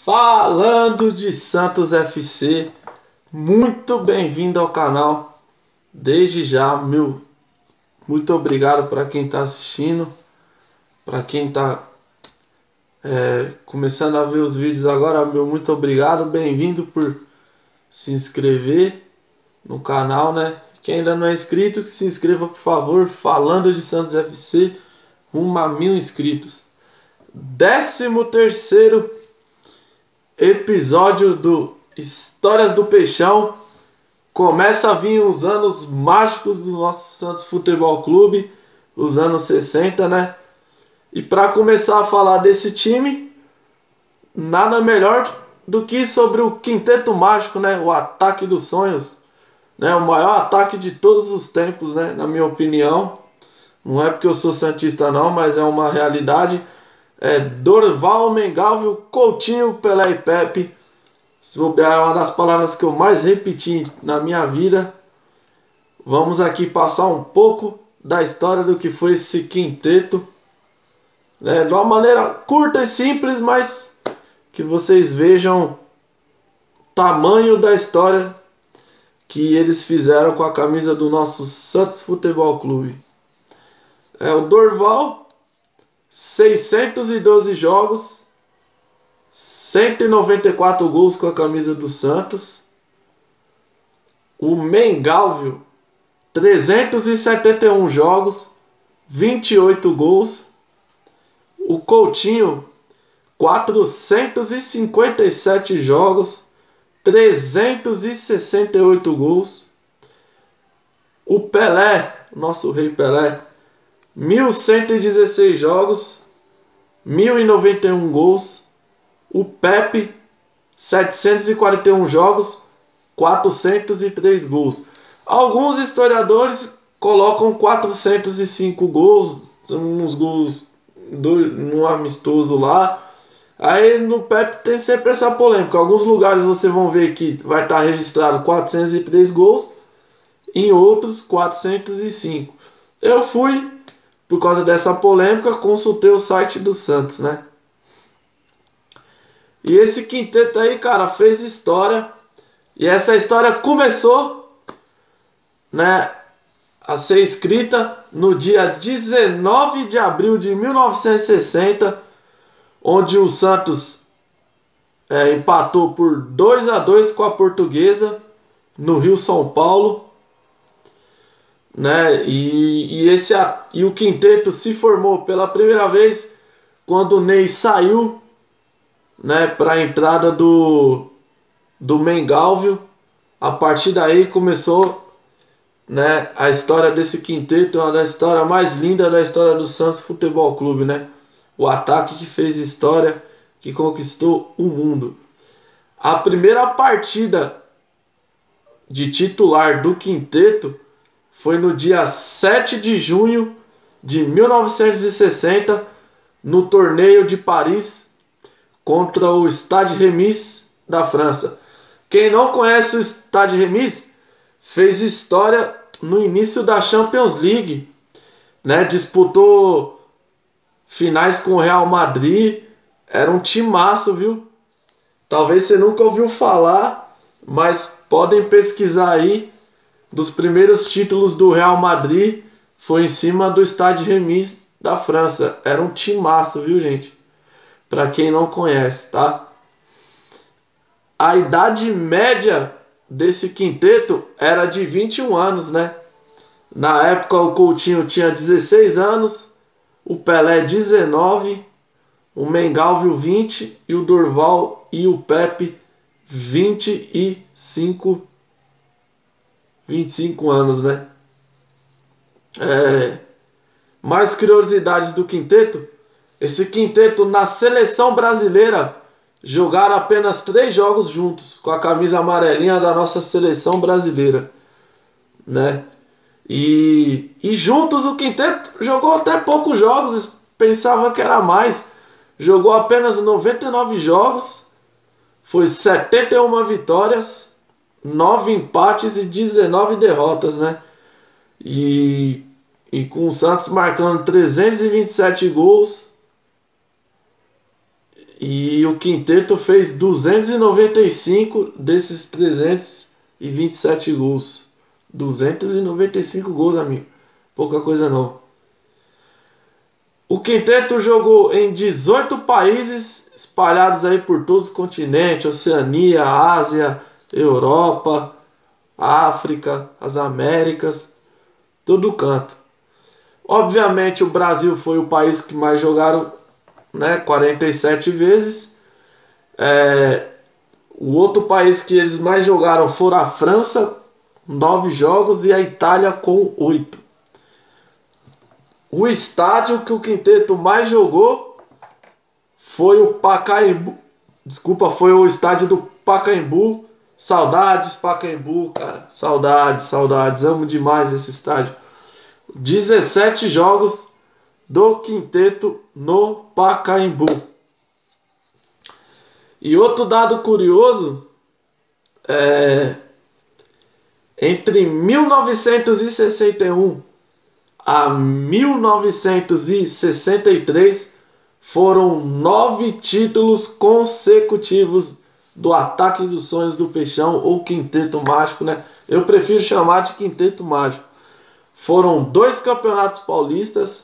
Falando de Santos FC, muito bem-vindo ao canal. Desde já, muito obrigado para quem está assistindo, para quem está começando a ver os vídeos agora, muito obrigado, bem-vindo por se inscrever no canal, né? Quem ainda não é inscrito, que se inscreva, por favor. Falando de Santos FC, rumo a 1000 inscritos. 13º episódio do Histórias do Peixão. Começa a vir os anos mágicos do nosso Santos Futebol Clube, os anos 60, né? E para começar a falar desse time, nada melhor do que sobre o Quinteto Mágico, né? O ataque dos sonhos, né? O maior ataque de todos os tempos, né? Na minha opinião. Não é porque eu sou santista não, mas é uma realidade. Dorval, Mengalvio, Coutinho, Pelé e Pepe. Se bobear, é uma das palavras que eu mais repeti na minha vida. Vamos aqui passar um pouco da história do que foi esse quinteto, né? De uma maneira curta e simples, mas que vocês vejam o tamanho da história que eles fizeram com a camisa do nosso Santos Futebol Clube. O Dorval, 612 jogos, 194 gols com a camisa do Santos. O Mengalvio, 371 jogos, 28 gols. O Coutinho, 457 jogos, 368 gols. O Pelé, nosso rei Pelé, 1116 jogos, 1091 gols. O Pepe, 741 jogos, 403 gols. Alguns historiadores colocam 405 gols, uns gols no amistoso lá. Aí no Pepe tem sempre essa polêmica. Alguns lugares você vão ver que vai estar registrado 403 gols, em outros 405. Eu fui, por causa dessa polêmica, consultei o site do Santos, né? E esse quinteto aí, cara, fez história. E essa história começou, né, a ser escrita no dia 19 de abril de 1960, onde o Santos empatou por 2-2 com a Portuguesa no Rio São Paulo, né? E o quinteto se formou pela primeira vez quando o Ney saiu, né, para a entrada do Mengalvio. A partir daí começou, né, a história desse quinteto, uma das histórias mais lindas da história do Santos Futebol Clube, né? O ataque que fez história, que conquistou o mundo. A primeira partida de titular do quinteto foi no dia 7 de junho de 1960, no torneio de Paris, contra o Stade Reims da França. Quem não conhece o Stade Reims fez história no início da Champions League, né? Disputou finais com o Real Madrid. Era um timaço, viu? Talvez você nunca ouviu falar, mas podem pesquisar aí. Dos primeiros títulos do Real Madrid foi em cima do Stade Reims da França. Era um timaço, viu, gente? Para quem não conhece, tá? A idade média desse quinteto era de 21 anos, né? Na época o Coutinho tinha 16 anos, o Pelé 19, o Mengalvio 20 e o Dorval e o Pepe 25 anos, né? Mais curiosidades do quinteto. Esse quinteto na seleção brasileira jogaram apenas 3 jogos juntos com a camisa amarelinha da nossa seleção brasileira, né? E juntos o quinteto jogou até poucos jogos, pensava que era mais. Jogou apenas 99 jogos, foi 71 vitórias, 9 empates e 19 derrotas, né? E com o Santos marcando 327 gols E o quinteto fez 295 desses 327 gols. 295 gols, amigo. Pouca coisa não. O quinteto jogou em 18 países espalhados aí por todos os continentes, Oceania, Ásia, Europa, África, as Américas, todo canto. Obviamente o Brasil foi o país que mais jogaram, né, 47 vezes. O outro país que eles mais jogaram foram a França, 9 jogos, e a Itália com 8. O estádio que o quinteto mais jogou foi o Pacaembu. Desculpa, foi o estádio do Pacaembu. Saudades, Pacaembu, cara. Saudades, saudades. Amo demais esse estádio. 17 jogos do quinteto no Pacaembu. E outro dado curioso entre 1961 a 1963 foram 9 títulos consecutivos do Ataque dos Sonhos do Peixão, ou Quinteto Mágico, né? Eu prefiro chamar de Quinteto Mágico. Foram 2 campeonatos paulistas,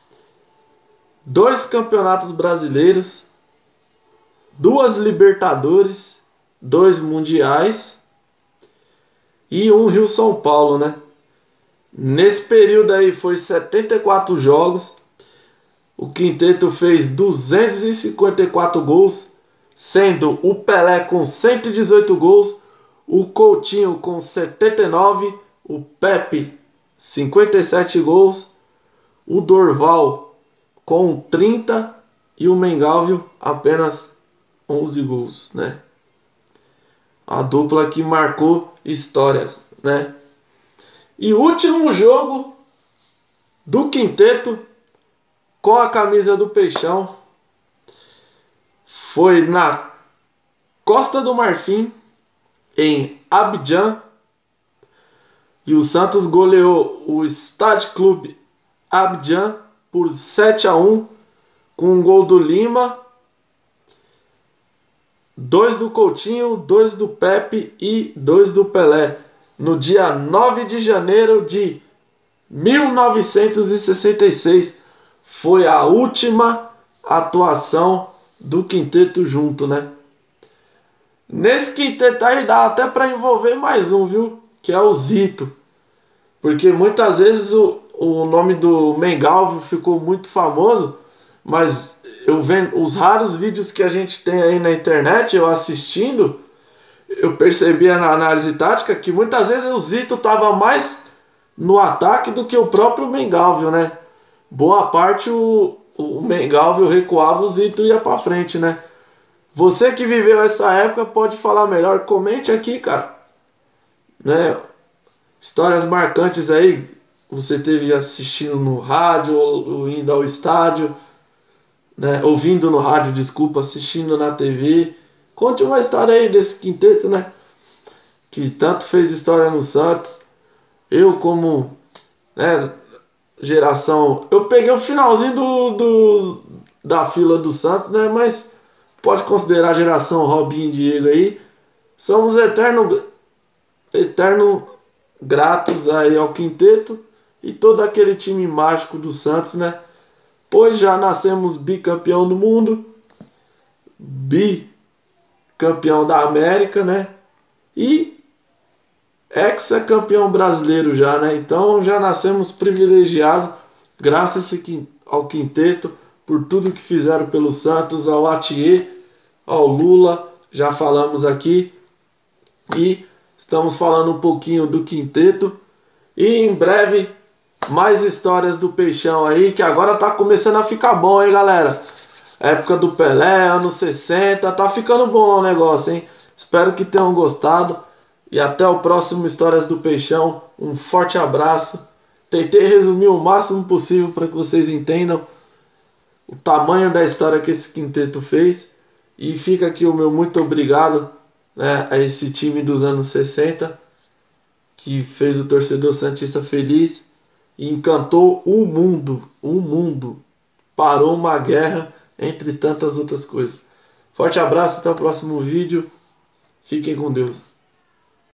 2 campeonatos brasileiros, 2 Libertadores, 2 mundiais e 1 Rio-São Paulo, né? Nesse período aí foi 74 jogos. O quinteto fez 254 gols, sendo o Pelé com 118 gols, o Coutinho com 79, o Pepe 57 gols, o Dorval com 30 e o Mengalvio apenas 11 gols, né? A dupla que marcou histórias, né? E o último jogo do quinteto com a camisa do Peixão foi na Costa do Marfim, em Abidjan. E o Santos goleou o Stade Clube Abidjan por 7-1, com um gol do Lima, 2 do Coutinho, 2 do Pepe e 2 do Pelé, no dia 9 de janeiro de 1966. Foi a última atuação do quinteto junto, né? Nesse quinteto aí dá até para envolver mais um, viu? Que é o Zito. Porque muitas vezes o nome do Mengalvio ficou muito famoso, mas eu vendo os raros vídeos que a gente tem aí na internet, eu assistindo, eu percebia na análise tática que muitas vezes o Zito estava mais no ataque do que o próprio Mengalvio, né? Boa parte o Mengalvio recuava, o Zito ia para frente, né? Você que viveu essa época pode falar melhor, comente aqui, cara, né? Histórias marcantes aí, você teve assistindo no rádio, ou indo ao estádio, né? Ouvindo no rádio, desculpa, assistindo na TV. Conte uma história aí desse quinteto, né? Que tanto fez história no Santos. Eu como, né, geração... Eu peguei o finalzinho da fila do Santos, né? Mas pode considerar a geração Robinho e Diego aí. Somos eterno gratos aí ao quinteto e todo aquele time mágico do Santos, né? Pois já nascemos bicampeão do mundo, bicampeão da América, né? E ex-campeão brasileiro já, né? Então já nascemos privilegiados graças ao quinteto, por tudo que fizeram pelo Santos, ao Atier, ao Lula, já falamos aqui. E estamos falando um pouquinho do quinteto. E em breve mais histórias do Peixão aí, que agora tá começando a ficar bom, hein, galera? Época do Pelé, anos 60, tá ficando bom o negócio, hein? Espero que tenham gostado. E até o próximo Histórias do Peixão. Um forte abraço. Tentei resumir o máximo possível para que vocês entendam o tamanho da história que esse quinteto fez. E fica aqui o meu muito obrigado, né, a esse time dos anos 60 que fez o torcedor santista feliz e encantou o mundo. Parou uma guerra, entre tantas outras coisas. Forte abraço, até o próximo vídeo. Fiquem com Deus.